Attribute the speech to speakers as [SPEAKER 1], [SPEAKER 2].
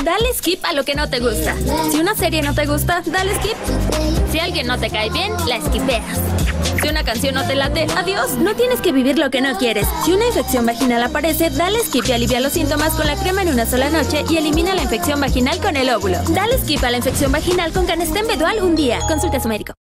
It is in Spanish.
[SPEAKER 1] Dale skip a lo que no te gusta. Si una serie no te gusta, dale skip. Si alguien no te cae bien, la skipeas. Si una canción no te late, adiós. No tienes que vivir lo que no quieres. Si una infección vaginal aparece, dale skip y alivia los síntomas con la crema en una sola noche y elimina la infección vaginal con el óvulo. Dale skip a la infección vaginal con Canesten Bedual un día. Consulte a su médico.